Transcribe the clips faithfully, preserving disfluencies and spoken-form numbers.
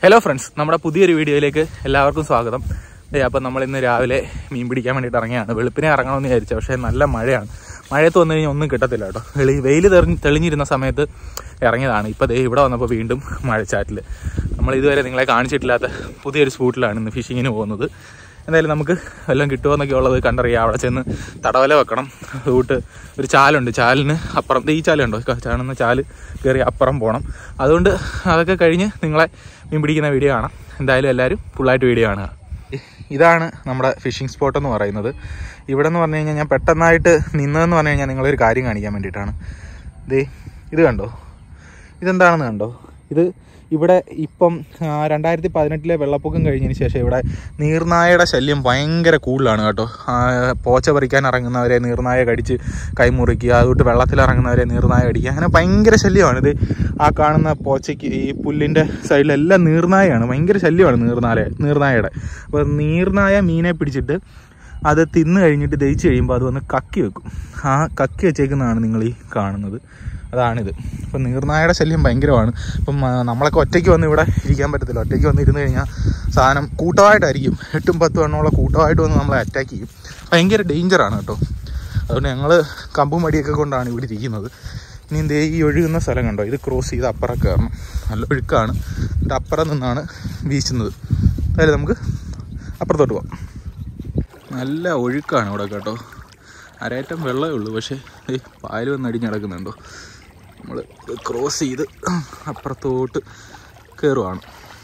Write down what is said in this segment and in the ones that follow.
Hello friends, നമ്മുടെ പുതിയൊരു വീഡിയോയിലേക്ക് എല്ലാവർക്കും സ്വാഗതം. അപ്പം നമ്മൾ ഇന്ന് രാവിലെ മീൻ പിടിക്കാൻ വേണ്ടിയിട്ട് ഇറങ്ങിയാണ്. വെളുപ്പിനെ ഇറങ്ങണമെന്ന് വിചാരിച്ചു, പക്ഷേ നല്ല മഴയാണ്. മഴയത്ത് വന്നു കഴിഞ്ഞാൽ ഒന്നും കിട്ടത്തില്ല കേട്ടോ. വെളി വെയിൽ തെളി തെളിഞ്ഞിരുന്ന സമയത്ത് ഇറങ്ങിയതാണ്. ഇപ്പോൾ ദേ ഇവിടെ വന്നപ്പോൾ വീണ്ടും മഴച്ചാറ്റിൽ. നമ്മൾ ഇതുവരെ നിങ്ങളെ കാണിച്ചിട്ടില്ലാത്ത പുതിയൊരു സ്പോട്ടിലാണ് ഇന്ന് ഫിഷിങ്ങിന് പോകുന്നത്. എന്തായാലും നമുക്ക് വല്ലതും കിട്ടുമോ എന്നൊക്കെ ഉള്ളത് കണ്ടറിയാം. അവിടെ ചെന്ന് തടവല വെക്കണം. റൂട്ട് ഒരു ചാലുണ്ട്, ചാലിന് അപ്പുറം ഈ ചാലുണ്ടോ കാണുന്ന ചാല് കയറി അപ്പുറം പോകണം. അതുകൊണ്ട് അതൊക്കെ കഴിഞ്ഞ് നിങ്ങളെ മീൻ പിടിക്കുന്ന വീഡിയോ കാണാം. എന്തായാലും എല്ലാവരും ഫുള്ളായിട്ട് വീഡിയോ കാണുക. ഇതാണ് നമ്മുടെ ഫിഷിംഗ് സ്പോട്ട് എന്ന് പറയുന്നത്. ഇവിടെ എന്ന് പറഞ്ഞു കഴിഞ്ഞാൽ ഞാൻ പെട്ടെന്നായിട്ട് നിന്നതെന്ന് പറഞ്ഞു കഴിഞ്ഞാൽ നിങ്ങളൊരു കാര്യം കാണിക്കാൻ വേണ്ടിയിട്ടാണ്. ദേ ഇത് കണ്ടോ, ഇതെന്താണെന്ന് കണ്ടോ? ഇത് ഇവിടെ ഇപ്പം രണ്ടായിരത്തി പതിനെട്ടിലെ വെള്ളപ്പൊക്കം കഴിഞ്ഞതിന് ശേഷം ഇവിടെ നീർനായയുടെ ശല്യം ഭയങ്കര കൂടുതലാണ് കേട്ടോ. പോച്ച പറിക്കാൻ ഇറങ്ങുന്നവരെ നീർനായ കടിച്ച് കൈമുറിക്കുക, അതുകൊണ്ട് വെള്ളത്തിലിറങ്ങുന്നവരെ നീർനായ കടിക്കുക, അങ്ങനെ ഭയങ്കര ശല്യമാണ്. ഇത് ആ കാണുന്ന പോച്ചയ്ക്ക് ഈ പുല്ലിൻ്റെ സൈഡിലെല്ലാം നീർനായയാണ്, ഭയങ്കര ശല്യമാണ് നീർനായ നീർനായയുടെ. അപ്പോൾ നീർനായ മീനെ പിടിച്ചിട്ട് അത് തിന്ന് കഴിഞ്ഞിട്ട് ദഹിച്ച് കഴിയുമ്പോൾ അത് വന്ന് കക്കി വെക്കും. ആ കക്കി വെച്ചേക്കുന്നതാണ് നിങ്ങൾ ഈ കാണുന്നത്, അതാണിത്. അപ്പം നീർനായയുടെ ശല്യം ഭയങ്കരമാണ്. ഇപ്പം നമ്മളൊക്കെ ഒറ്റയ്ക്ക് വന്ന് ഇവിടെ ഇരിക്കാൻ പറ്റത്തില്ല. ഒറ്റയ്ക്ക് വന്നിരുന്ന് കഴിഞ്ഞാൽ സാധനം കൂട്ടമായിട്ടായിരിക്കും, എട്ടും പത്തും എണ്ണമുള്ള കൂട്ടമായിട്ട് വന്ന് നമ്മളെ അറ്റാക്ക് ചെയ്യും. ഭയങ്കര ഡേഞ്ചറാണ് കേട്ടോ. അതുകൊണ്ട് ഞങ്ങൾ കമ്പും മടിയൊക്കെ കൊണ്ടാണ് ഇവിടെ ഇരിക്കുന്നത്. ഇനി എന്തേ ഈ ഒഴുകുന്ന സ്ഥലം കണ്ടോ, ഇത് ക്രോസ് ചെയ്ത് അപ്പുറം കയറണം. നല്ല ഒഴുക്കാണ്. എന്നിട്ട് അപ്പുറം നിന്നാണ് വീശുന്നത്. അതായത് നമുക്ക് അപ്പുറത്തോട്ട് പോകാം. നല്ല ഒഴുക്കാണ് ഇവിടെ കേട്ടോ. അരയറ്റം വെള്ളമേ ഉള്ളൂ, പക്ഷേ ഈ പായൽ വന്ന് അടിഞ്ഞ് കിടക്കുന്നുണ്ടോ. നമ്മൾ ക്രോസ് ചെയ്ത് അപ്പുറത്തോട്ട് കയറുവാണ്.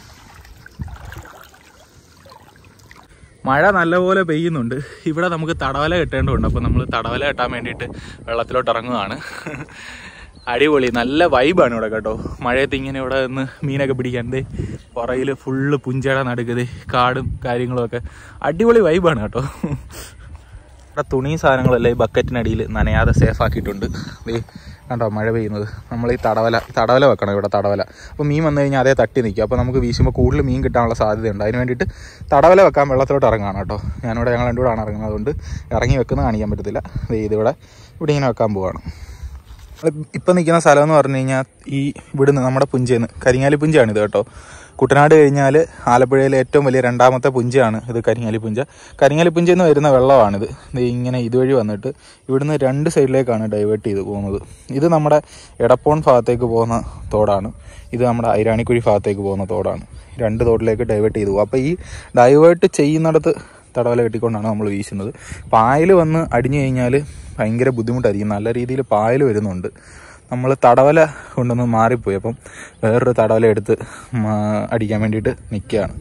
മഴ നല്ലപോലെ പെയ്യുന്നുണ്ട്. ഇവിടെ നമുക്ക് തടവല കെട്ടേണ്ടതുണ്ട്. അപ്പോൾ നമ്മൾ തടവല കെട്ടാൻ വേണ്ടിയിട്ട് വെള്ളത്തിലോട്ട് ഇറങ്ങുകയാണ്. അടിപൊളി, നല്ല വൈബാണ് ഇവിടെ കേട്ടോ. മഴയത്ത് ഇങ്ങനെ ഇവിടെ നിന്ന് മീനൊക്കെ പിടിക്കാൻ. ദേ പുറയിൽ ഫുള്ള് പുഞ്ചയുടെ നടുക്കത് കാടും കാര്യങ്ങളുമൊക്കെ അടിപൊളി വൈബാണ് കേട്ടോ. ഇവിടെ തുണി സാധനങ്ങളെല്ലാം ഈ ബക്കറ്റിനടിയിൽ നനയാതെ സേഫ് ആക്കിയിട്ടുണ്ട്. ദേ കണ്ടോ മഴ പെയ്യുന്നത്. നമ്മൾ ഈ തടവല തടവല വെക്കണം ഇവിടെ, തടവല. അപ്പോൾ മീൻ വന്നു കഴിഞ്ഞാൽ അതേ തട്ടി നിൽക്കും. അപ്പോൾ നമുക്ക് വീശുമ്പോൾ കൂടുതൽ മീൻ കിട്ടാനുള്ള സാധ്യതയുണ്ട്. അതിന് വേണ്ടിയിട്ട് തടവല വെക്കാൻ വെള്ളത്തിലോട്ട് ഇറങ്ങുകയാണ് കേട്ടോ. ഞാനിവിടെ ഞങ്ങൾ രണ്ടുകൂടെ ആണ് ഇറങ്ങുന്നത്, അതുകൊണ്ട് ഇറങ്ങി വെക്കുന്നത് കാണിക്കാൻ പറ്റത്തില്ല. ഇതിവിടെ ഇവിടെ ഇങ്ങനെ വെക്കാൻ പോവുകയാണ്. ഇപ്പം നിൽക്കുന്ന സ്ഥലം എന്ന് പറഞ്ഞു കഴിഞ്ഞാൽ ഈ ഇവിടുന്ന് നമ്മുടെ പുഞ്ചേന്ന് കരിങ്ങാലി പുഞ്ചയാണിത് കേട്ടോ. കുട്ടനാട് കഴിഞ്ഞാൽ ആലപ്പുഴയിലെ ഏറ്റവും വലിയ രണ്ടാമത്തെ പുഞ്ചയാണ് ഇത്, കരിങ്ങാലി പുഞ്ച. കരിങ്ങാലി പുഞ്ചയിൽ നിന്ന് വരുന്ന വെള്ളമാണിത്. ഇത് ഇങ്ങനെ ഇതുവഴി വന്നിട്ട് ഇവിടുന്ന് രണ്ട് സൈഡിലേക്കാണ് ഡൈവേർട്ട് ചെയ്ത് പോകുന്നത്. ഇത് നമ്മുടെ എടപ്പോൺ ഭാഗത്തേക്ക് പോകുന്ന തോടാണ്, ഇത് നമ്മുടെ ഐരാണിക്കുഴി ഭാഗത്തേക്ക് പോകുന്ന തോടാണ്. രണ്ട് തോട്ടിലേക്ക് ഡൈവേർട്ട് ചെയ്ത് പോകും. അപ്പോൾ ഈ ഡൈവേർട്ട് ചെയ്യുന്നിടത്ത് തടവല കെട്ടിക്കൊണ്ടാണ് നമ്മൾ വീശുന്നത്. പായൽ വന്ന് അടിഞ്ഞു കഴിഞ്ഞാൽ ഭയങ്കര ബുദ്ധിമുട്ടായിരിക്കും. നല്ല രീതിയിൽ പായൽ വരുന്നുണ്ട്. നമ്മൾ തടവല കൊണ്ടൊന്ന് മാറിപ്പോയി. അപ്പം വേറൊരു തടവല എടുത്ത് അടിക്കാൻ വേണ്ടിയിട്ട് നിൽക്കുകയാണ്.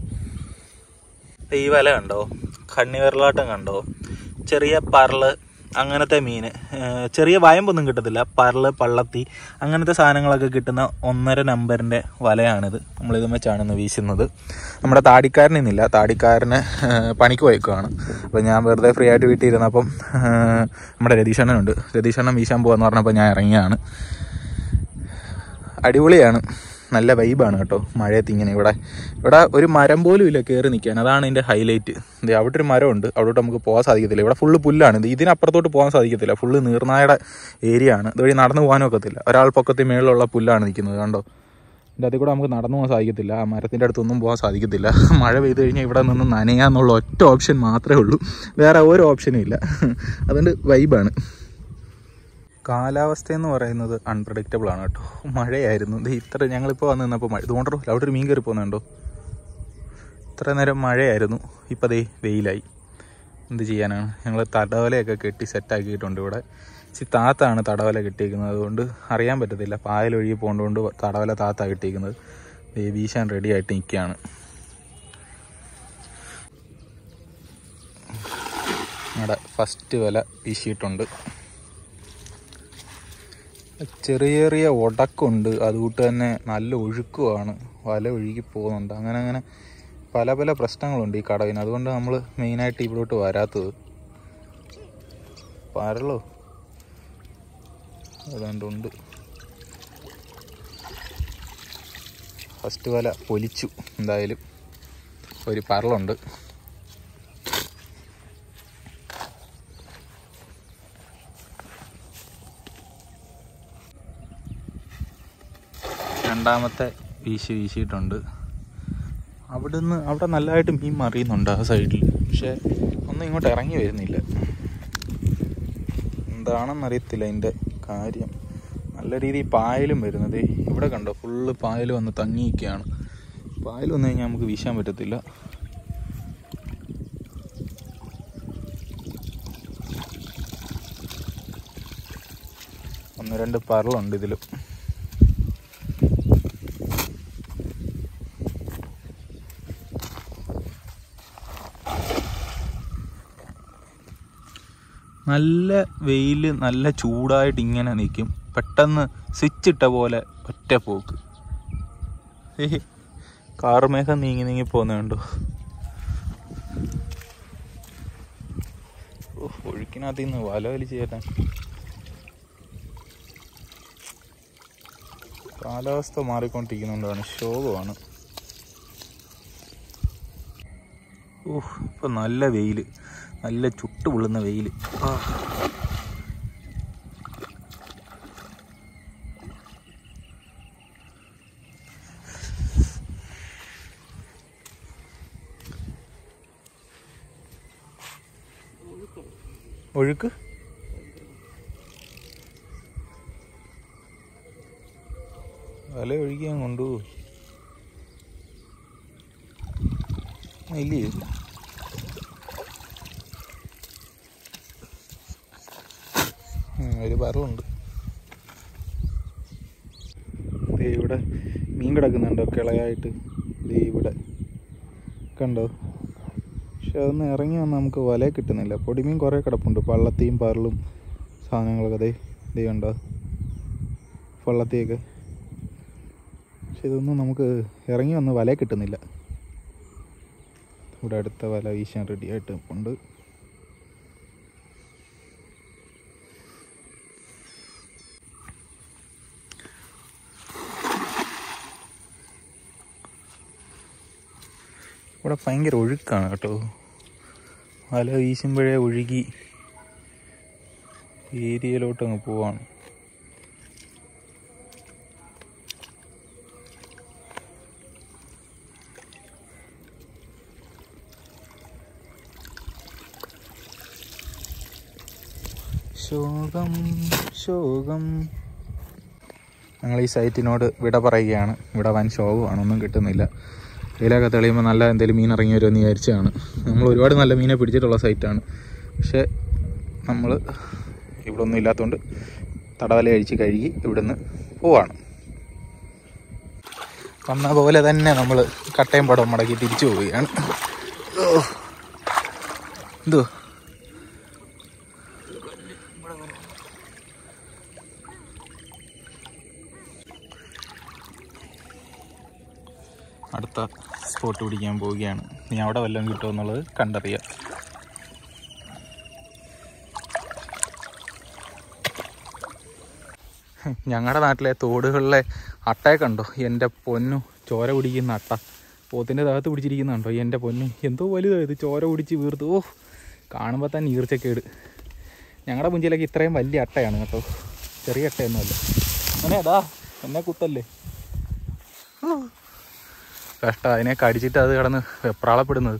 ഈ വല കണ്ടോ, കണ്ണിവെറലാട്ടം കണ്ടോ, ചെറിയ പരല് അങ്ങനത്തെ മീൻ, ചെറിയ വയമ്പൊന്നും കിട്ടത്തില്ല. പരല്, പള്ളത്തി അങ്ങനത്തെ സാധനങ്ങളൊക്കെ കിട്ടുന്ന ഒന്നര നമ്പറിൻ്റെ വലയാണിത്. നമ്മളിത് വെച്ചാണ് ഇന്ന് വീശുന്നത്. നമ്മുടെ താടിക്കാരനിന്നില്ല, താടിക്കാരന് പണിക്ക് പോയേക്കുവാണ്. അപ്പോൾ ഞാൻ വെറുതെ ഫ്രീ ആയിട്ട് വീട്ടിൽ ഇരുന്നപ്പം നമ്മുടെ രതീഷണ്ണനുണ്ട്, രതീഷണ്ണൻ വീശാൻ പോകാമെന്ന് പറഞ്ഞപ്പോൾ ഞാൻ ഇറങ്ങിയാണ്. അടിപൊളിയാണ്, നല്ല വൈബാണ് കേട്ടോ. മഴയത്ത് ഇങ്ങനെ ഇവിടെ ഇവിടെ ഒരു മരം പോലും ഇല്ല കയറി നിൽക്കാൻ, അതാണ് ഇതിൻ്റെ ഹൈലൈറ്റ്. ഇത് അവിടെ ഒരു മരമുണ്ട്, അവിടോട്ട് നമുക്ക് പോകാൻ സാധിക്കത്തില്ല. ഇവിടെ ഫുള്ള് പുല്ലാണ്. ഇത് ഇതിനപ്പുറത്തോട്ട് പോകാൻ സാധിക്കത്തില്ല, ഫുള്ള് നീർനായുടെ ഏരിയ ആണ്. ഇതുവഴി നടന്നു പോകാനും ഒക്കത്തില്ല. ഒരാൾ പൊക്കത്തിൽ മേളിലുള്ള പുല്ലാണ് നിൽക്കുന്നത് കണ്ടോ. ഇതിൻ്റെ അതിൽ കൂടെ നമുക്ക് നടന്നു പോകാൻ സാധിക്കത്തില്ല, ആ മരത്തിൻ്റെ അടുത്തൊന്നും പോകാൻ സാധിക്കത്തില്ല. മഴ പെയ്ത് കഴിഞ്ഞാൽ ഇവിടെ നിന്ന് നനയാന്നുള്ള ഒറ്റ ഓപ്ഷൻ മാത്രമേ ഉള്ളൂ, വേറെ ഒരു ഓപ്ഷനും ഇല്ല. അതുകൊണ്ട് വൈബാണ്. കാലാവസ്ഥയെന്ന് പറയുന്നത് അൺപ്രഡിക്റ്റബിൾ ആണ് കേട്ടോ. മഴയായിരുന്നു ഇത് ഇത്ര, ഞങ്ങളിപ്പോൾ വന്ന് നിന്നപ്പോൾ മഴ. ഇതുകൊണ്ടോ അവിടെ ഒരു മീൻ കയറി പോകുന്നുണ്ടോ. ഇത്ര നേരം മഴയായിരുന്നു, ഇപ്പോൾ ദേ വെയിലായി. എന്ത് ചെയ്യാനാണ്. ഞങ്ങൾ തടവലയൊക്കെ കെട്ടി സെറ്റാക്കിയിട്ടുണ്ട്. ഇവിടെ ഇച്ചിരി താത്താണ് തടവല കെട്ടിയിരിക്കുന്നത്, അതുകൊണ്ട് അറിയാൻ പറ്റത്തില്ല. പായലൊഴുകി പോകേണ്ടതുകൊണ്ട് തടവല താത്താണ് കെട്ടിയിരിക്കുന്നത്. ദേ വീശാൻ റെഡി ആയിട്ട് നിൽക്കുകയാണ്. ഞങ്ങളുടെ ഫസ്റ്റ് വല വീശിയിട്ടുണ്ട്. ചെറിയ ചെറിയ ഉടക്കുണ്ട്, അതുകൊണ്ട് തന്നെ നല്ല ഒഴുക്കുമാണ്, വല ഒഴുകി പോകുന്നുണ്ട്. അങ്ങനെ അങ്ങനെ പല പല പ്രശ്നങ്ങളുണ്ട് ഈ കടവിന്. അതുകൊണ്ട് നമ്മൾ മെയിനായിട്ട് ഇവിടോട്ട് വരാത്തത്. പരളോ അതുകൊണ്ടുണ്ട്. ഫസ്റ്റ് വല പൊലിച്ചു. എന്തായാലും ഒരു പരളുണ്ട്. രണ്ടാമത്തെ വീശി വീശിയിട്ടുണ്ട്. അവിടുന്ന് അവിടെ നല്ലതായിട്ട് മീൻ മറിയുന്നുണ്ട് ആ സൈഡിൽ. പക്ഷെ ഒന്നും ഇങ്ങോട്ട് ഇറങ്ങി വരുന്നില്ല. എന്താണെന്നറിയത്തില്ല അതിൻ്റെ കാര്യം. നല്ല രീതിയിൽ പായലും വരുന്നത് ഇവിടെ കണ്ടോ, ഫുള്ള് പായൽ വന്ന് തങ്ങിയിരിക്കുകയാണ്. പായൽ വന്നു കഴിഞ്ഞാൽ നമുക്ക് വീശാൻ പറ്റത്തില്ല. ഒന്ന് രണ്ട് പറളുണ്ട് ഇതിലും. നല്ല വെയിൽ, നല്ല ചൂടായിട്ട് ഇങ്ങനെ നിൽക്കും. പെട്ടെന്ന് സ്വിച്ച് ഇട്ട പോലെ ഒറ്റ പോക്ക്. ഏ കാർമേഘം നീങ്ങി നീങ്ങി പോകുന്നുണ്ടോ? ഓ ഒഴുക്കിനകത്ത് നിന്ന് വല വലിച്ച് കയറ്റാൻ. കാലാവസ്ഥ മാറിക്കൊണ്ടിരിക്കുന്നുണ്ടാണ്, ശോകമാണ്. ഓഹ് ഇപ്പം നല്ല വെയിൽ, നല്ല ചുട്ടു പൊള്ളുന്ന വെയിൽ. ആ ഒഴുക്ക് വല ഒഴുകിയാൻ കൊണ്ടുപോകും. ഇല്ലേ ഒരു പറളുണ്ട്. ഇവിടെ മീൻ കിടക്കുന്നുണ്ടോ കിളയായിട്ട്? ഇവിടെ കണ്ടോ? പക്ഷെ അതൊന്ന് ഇറങ്ങി വന്നാൽ നമുക്ക് വല കിട്ടുന്നില്ല. പൊടിമീൻ കുറേ കിടപ്പുണ്ട്, പള്ളത്തിയും പറളും സാധനങ്ങളൊക്കെ. ദേ ദേ കണ്ടോ പള്ളത്തിയൊക്കെ. പക്ഷെ ഇതൊന്നും നമുക്ക് ഇറങ്ങി വന്ന് വല കിട്ടുന്നില്ല. ഇവിടെ അടുത്ത വല വീശാൻ റെഡി ആയിട്ട് ഉണ്ട്. ഇവിടെ ഭയങ്കര ഒഴുക്കാണ് കേട്ടോ. വല വീശുമ്പോഴേ ഒഴുകി ഏരിയയിലോട്ട് അങ്ങ് പോവാണ്. ശോകം ശോകം. ഞങ്ങൾ ഈ സൈറ്റിനോട് വിട പറയുകയാണ്. ഇവിടെ വൻ ശോകമാണ്, ഒന്നും കിട്ടുന്നില്ല. ഇതിലൊക്കെ തെളിയുമ്പോൾ നല്ല എന്തെങ്കിലും മീൻ ഇറങ്ങി വരുമെന്ന് വിചാരിച്ചതാണ്. നമ്മൾ ഒരുപാട് നല്ല മീനെ പിടിച്ചിട്ടുള്ള സൈറ്റാണ്. പക്ഷേ നമ്മൾ ഇവിടെ ഒന്നും ഇല്ലാത്തതുകൊണ്ട് തടവല കഴിച്ച് കഴുകി ഇവിടുന്ന് പോവാണ്. വന്ന പോലെ തന്നെ നമ്മൾ കട്ടയും പടവും മടക്കി തിരിച്ചു പോവുകയാണ്. എന്തോ അടുത്ത സ്പോട്ട് പിടിക്കാൻ പോവുകയാണ്. ഇനി അവിടെ വല്ലതും കിട്ടുമോ എന്നുള്ളത് കണ്ടറിയാം. ഞങ്ങളുടെ നാട്ടിലെ തോടുകളിലെ അട്ടയെ കണ്ടോ? എൻ്റെ പൊന്നു, ചോര കുടിക്കുന്ന അട്ട. പോത്തിൻ്റെ ദേഹത്ത് പിടിച്ചിരിക്കുന്നുണ്ടോ? എൻ്റെ പൊന്നു, എന്തോ വലുതായത്, ചോര കുടിച്ച് വീർത്ത്. ഓ കാണുമ്പോൾ തന്നെ ഈർച്ചക്കേട്. ഞങ്ങളുടെ പുഞ്ചയിലൊക്കെ ഇത്രയും വലിയ അട്ടയാണ് കേട്ടോ, ചെറിയ അട്ടയൊന്നുമല്ല. അങ്ങനെ അതാ എന്നെ കുത്തല്ലേ. കഷ്ടം, അതിനെ കടിച്ചിട്ട് അത് കിടന്ന് വെപ്രാളപ്പെടുന്നത്.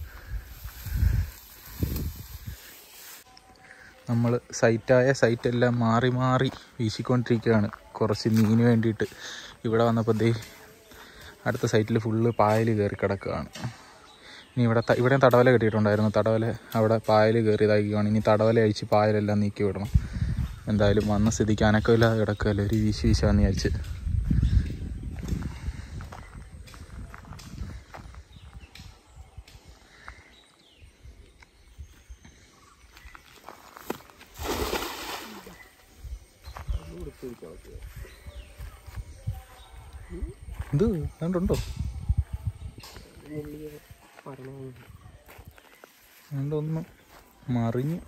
നമ്മൾ സൈറ്റായ സൈറ്റെല്ലാം മാറി മാറി വീശിക്കൊണ്ടിരിക്കുകയാണ് കുറച്ച് മീന് വേണ്ടിയിട്ട്. ഇവിടെ വന്നപ്പോൾ ദേ അടുത്ത സൈറ്റിൽ ഫുള്ള് പായൽ കയറി കിടക്കുകയാണ്. ഇനി ഇവിടെ ഇവിടെയും തടവല കെട്ടിയിട്ടുണ്ടായിരുന്നു. തടവല അവിടെ പായൽ കയറി ഇതാക്കിയാണ്. ഇനി തടവല അഴിച്ച് പായലെല്ലാം നീക്കി വിടണം. എന്തായാലും വന്ന സ്ഥിതിക്ക് അനക്കമില്ലാതെ കിടക്കുകയല്ലേ, ഒരു വീശി വീശാന്ന് വിചാരിച്ച്. ഇത് കണ്ടുണ്ടോ? കണ്ടൊന്ന് മറിഞ്ഞ്.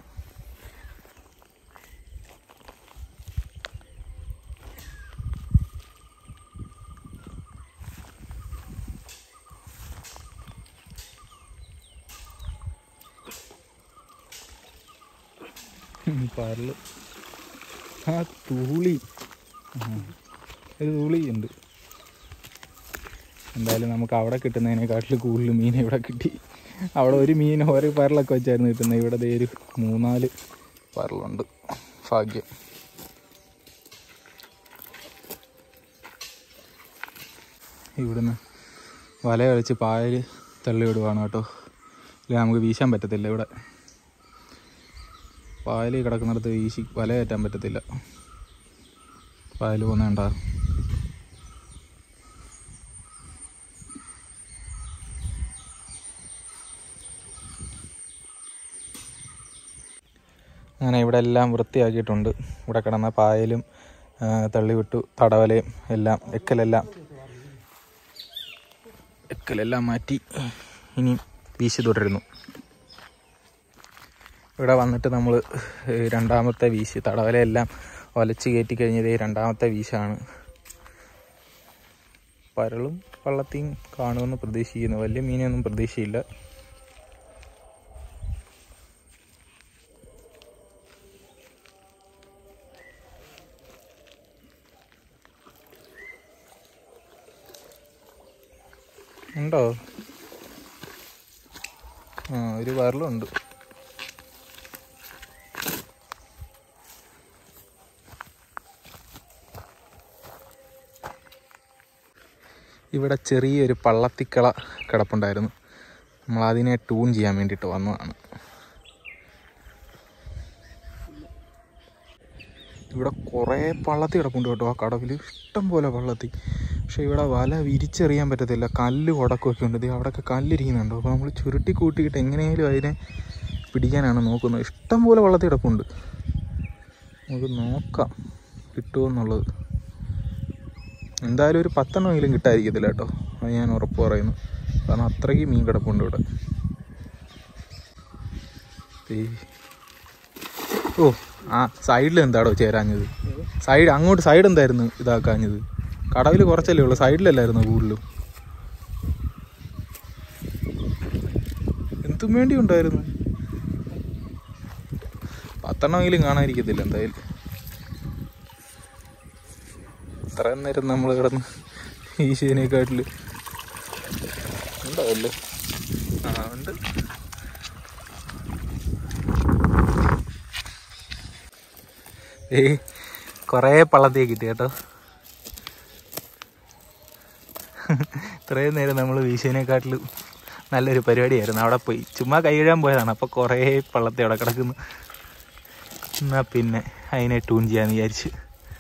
പറല് ആ തൂളി, ഒരു തൂളി ഉണ്ട്. എന്തായാലും നമുക്ക് അവിടെ കിട്ടുന്നതിനെക്കാട്ടിൽ കൂടുതൽ മീൻ ഇവിടെ കിട്ടി. അവിടെ ഒരു മീൻ ഓരോ പരലൊക്കെ വെച്ചായിരുന്നു കിട്ടുന്നത്. ഇവിടെ ദേ ഒരു മൂന്നാല് പരലുണ്ട്. ഭാഗ്യം. ഇവിടുന്ന് വല കളിച്ച് പായൽ തള്ളി വിടുവാണ് കേട്ടോ. ഇല്ല നമുക്ക് വീശാൻ പറ്റത്തില്ല. ഇവിടെ പായൽ കിടക്കുന്നിടത്ത് വീശി വല കയറ്റാൻ പറ്റത്തില്ല. പായൽ പോകുന്നുണ്ടാ. അങ്ങനെ ഇവിടെ എല്ലാം വൃത്തിയാക്കിയിട്ടുണ്ട്. ഇവിടെ കിടന്ന പായലും തള്ളിവിട്ടു, തടവലയും എല്ലാം എക്കലെല്ലാം എക്കലെല്ലാം മാറ്റി ഇനി വീശി തുടരുന്നു. ഇവിടെ വന്നിട്ട് നമ്മൾ രണ്ടാമത്തെ വീശ്, തടവലയെല്ലാം ഒലച്ച് കയറ്റി കഴിഞ്ഞത് രണ്ടാമത്തെ വീശാണ്. പരളും പള്ളത്തിയും കാണുമെന്ന് പ്രതീക്ഷിക്കുന്നു. വലിയ മീനൊന്നും പ്രതീക്ഷയില്ല. ഉണ്ടോ? ആ ഒരു പരലുണ്ട്. ഇവിടെ ചെറിയൊരു പള്ളത്തിക്കള കിടപ്പുണ്ടായിരുന്നു. നമ്മളതിനെ ട്യൂൺ ചെയ്യാൻ വേണ്ടിയിട്ട് വന്നതാണ്. ഇവിടെ കുറേ പള്ളത്തി കിടപ്പുണ്ട് കേട്ടോ. ആ കടവിൽ ഇഷ്ടം പോലെ പള്ളത്തി. പക്ഷേ ഇവിടെ വല വിരിച്ചെറിയാൻ പറ്റത്തില്ല. കല്ല് ഉടക്കമൊക്കെ ഉണ്ട്. അവിടെയൊക്കെ കല്ലിരിക്കുന്നുണ്ടോ. അപ്പോൾ നമ്മൾ ചുരുട്ടി കൂട്ടിയിട്ട് എങ്ങനെയായാലും അതിനെ പിടിക്കാനാണ് നോക്കുന്നത്. ഇഷ്ടം പോലെ വള്ളത്തി കിടപ്പുണ്ട്. നമുക്ക് നോക്കാം കിട്ടുമോ എന്നുള്ളത്. എന്തായാലും ഒരു പത്തെണ്ണമെങ്കിലും കിട്ടാതിരിക്കത്തില്ല കേട്ടോ. അത് ഞാൻ ഉറപ്പ് പറയുന്നു. കാരണം അത്രയ്ക്ക് മീൻ കിടപ്പുണ്ട് ഇവിടെ. ഓ ആ സൈഡിൽ എന്താടോ ചേരാഞ്ഞത്? സൈഡ് അങ്ങോട്ട് സൈഡ് എന്തായിരുന്നു ഇതാക്കാഞ്ഞത്? കടവിൽ കുറച്ചല്ലേ ഉള്ളൂ, സൈഡിലല്ലായിരുന്നു കൂടുതലും. എന്തും വേണ്ടി ഉണ്ടായിരുന്നു. പത്തെണ്ണമെങ്കിലും കാണാതിരിക്കത്തില്ല എന്തായാലും. ഇത്രയും നേരം നമ്മൾ കിടന്ന് ഈശേനെക്കാട്ടിൽ ഉണ്ടാവല്ലോ. ആ ഉണ്ട്. ഏയ് കുറേ പള്ളത്തിയെ കിട്ടി കേട്ടോ. ഇത്രയും നേരം നമ്മൾ വീശേനെക്കാട്ടിലും നല്ലൊരു പരിപാടിയായിരുന്നു. അവിടെ പോയി ചുമ്മാ കൈ കഴുകാൻ പോയതാണ്. അപ്പോൾ കുറേ പള്ളത്തി അവിടെ കിടക്കുന്നു. എന്നാൽ പിന്നെ അതിനെ ട്യൂൺ ചെയ്യാമെന്ന് വിചാരിച്ച്.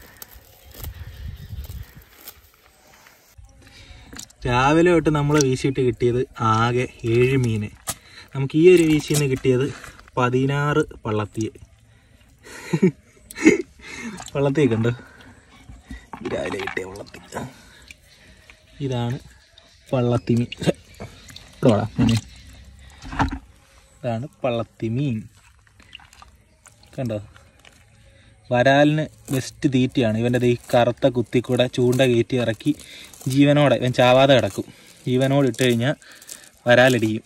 രാവിലെ തൊട്ട് നമ്മൾ വീശിയിട്ട് കിട്ടിയത് ആകെ ഏഴ് മീൻ. നമുക്ക് ഈ ഒരു വീശിൽ നിന്ന് കിട്ടിയത് പതിനാറ് പള്ളത്തിയെ. പള്ളത്തിയൊക്കെ ഉണ്ട്. രാവിലെ കിട്ടിയ പള്ളത്തി ഇതാണ്. പള്ളത്തി മീൻ ഇതാണ് പള്ളത്തി മീൻ. കണ്ടോ? വരാലിന് ബെസ്റ്റ് തീറ്റയാണ്. ഇവൻ്റെ ഈ കറുത്ത കുത്തിക്കൂടെ ചൂണ്ട കയറ്റി ഇറക്കി ജീവനോടെ, ഇവൻ ചാവാതെ കിടക്കും. ജീവനോട് ഇട്ട് കഴിഞ്ഞാൽ വരാലടിക്കും.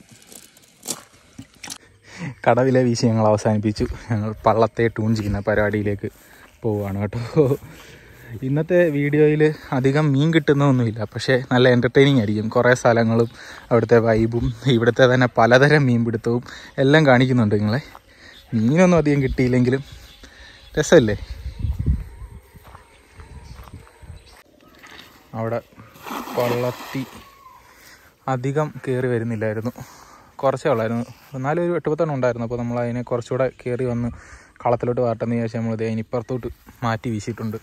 കടവിലെ വീശി ഞങ്ങൾ അവസാനിപ്പിച്ചു. ഞങ്ങൾ പള്ളത്തെ ട്യൂൺ ചെയ്യുന്ന പരിപാടിയിലേക്ക് പോവുകയാണ് കേട്ടോ. ഇന്നത്തെ വീഡിയോയിൽ അധികം മീൻ കിട്ടുന്നൊന്നുമില്ല, പക്ഷേ നല്ല എൻ്റർടൈനിങ് ആയിരിക്കും. കുറേ സ്ഥലങ്ങളും അവിടുത്തെ വൈബും ഇവിടുത്തെ തന്നെ പലതരം മീൻ പിടുത്തവും എല്ലാം കാണിക്കുന്നുണ്ട് നിങ്ങളെ. മീനൊന്നും അധികം കിട്ടിയില്ലെങ്കിലും രസമല്ലേ. അവിടെ പള്ളത്തി അധികം കയറി വരുന്നില്ലായിരുന്നു, കുറച്ചേ ഉള്ളായിരുന്നു. എന്നാലും ഒരു എട്ടുപത്തെണ്ണം ഉണ്ടായിരുന്നു. അപ്പോൾ നമ്മൾ അതിനെ കുറച്ചുകൂടെ കയറി വന്ന് കളത്തിലോട്ട് വാട്ടെന്ന് വിചാരിച്ച് നമ്മൾ അതിനിപ്പുറത്തോട്ട് മാറ്റി വീശിയിട്ടുണ്ട്.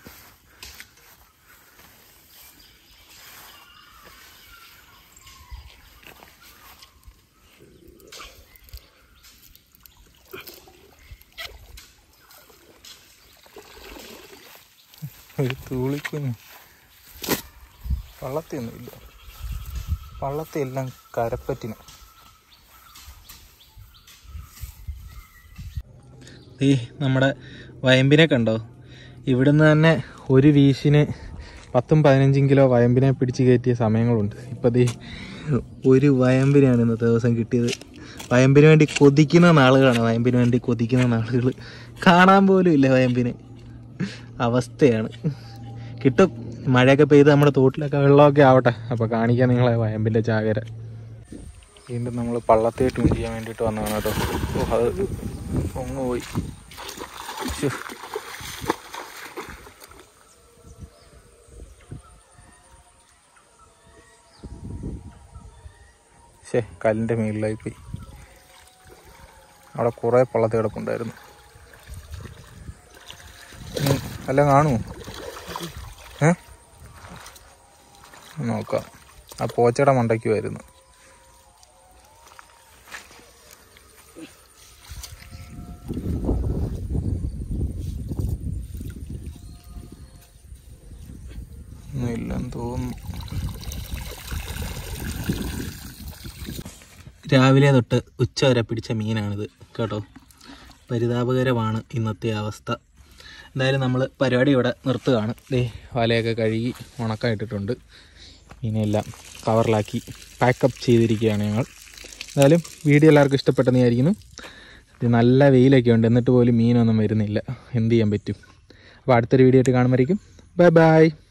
ഒരു തൂളിക്കുഞ്ഞ്. പള്ളത്തിയൊന്നുമില്ല, പള്ളത്തിയെല്ലാം കരപ്പറ്റിന്. ഈ നമ്മുടെ വയമ്പിനെ കണ്ടോ? ഇവിടുന്ന് തന്നെ ഒരു വീശിന് പത്തും പതിനഞ്ചും കിലോ വയമ്പിനെ പിടിച്ച് കയറ്റിയ സമയങ്ങളുണ്ട്. ഇപ്പം ദേ ഒരു വയമ്പിനാണ് ഇന്നത്തെ ദിവസം കിട്ടിയത്. വയമ്പിന് വേണ്ടി കൊതിക്കുന്ന നാളുകളാണ്. വയമ്പിന് വേണ്ടി കൊതിക്കുന്ന നാളുകൾ കാണാൻ പോലും ഇല്ല. വയമ്പിന് അവസ്ഥയാണ്. കിട്ടും. മഴയൊക്കെ പെയ്ത് നമ്മുടെ തോട്ടിലൊക്കെ വെള്ളമൊക്കെ ആവട്ടെ. അപ്പോൾ കാണിക്കാൻ നിങ്ങളെ വയമ്പിൻ്റെ ചാകര. വീണ്ടും നമ്മൾ പള്ളത്തെ ട്യൂൺ ചെയ്യാൻ വേണ്ടിയിട്ട് വന്നതാണ് കേട്ടോ. ഓ അത് പൊങ്ങ് പോയി. ശേ, കല്ലിൻ്റെ മുകളിലായി പോയി. അവിടെ കുറേ പള്ളത്തി കിടപ്പുണ്ടായിരുന്നു. എല്ലാം കാണുമോ? ഏ നോക്കാം. ആ പോച്ചയുടെ മണ്ടയ്ക്കുമായിരുന്നു. ഇല്ലെന്ന് തോന്നുന്നു. രാവിലെ തൊട്ട് ഉച്ച വരെ പിടിച്ച മീനാണിത് കേട്ടോ. പരിതാപകരമാണ് ഇന്നത്തെ അവസ്ഥ. എന്തായാലും നമ്മൾ പരിപാടി ഇവിടെ നിർത്തുകയാണ്. ദേ വലയൊക്കെ കഴുകി ഉണക്കാൻ ഇട്ടിട്ടുണ്ട്. മീനെല്ലാം കവറിലാക്കി പാക്കപ്പ് ചെയ്തിരിക്കുകയാണ് ഞങ്ങൾ. എന്തായാലും വീഡിയോ എല്ലാവർക്കും ഇഷ്ടപ്പെട്ടെന്ന് വിചാരിക്കുന്നു. ഇത് നല്ല വെയിലൊക്കെ ഉണ്ട്, എന്നിട്ട് പോലും മീനൊന്നും വരുന്നില്ല. എന്ത് ചെയ്യാൻ പറ്റും? അപ്പോൾ അടുത്തൊരു വീഡിയോ ആയിട്ട് കാണുമായിരിക്കും. Bye by.